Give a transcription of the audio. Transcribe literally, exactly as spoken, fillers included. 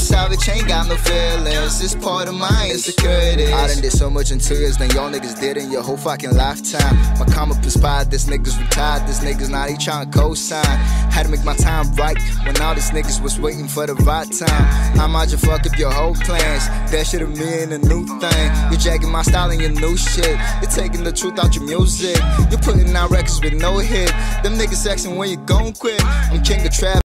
savage, ain't got no feelings. It's part of my insecurities. I done did so much in two years than y'all niggas did in your whole fucking lifetime. My karma perspired, this niggas retired. This niggas now they tryna co-sign. Had to make my time right when all these niggas was waiting for the right time. I might just fuck up your whole plans. That shit of me and a new thing. You're jacking my style and your new shit. You're taking the truth out your music. You're putting out records with no hit. Them niggas asking when you gon' quit. I'm king of trap.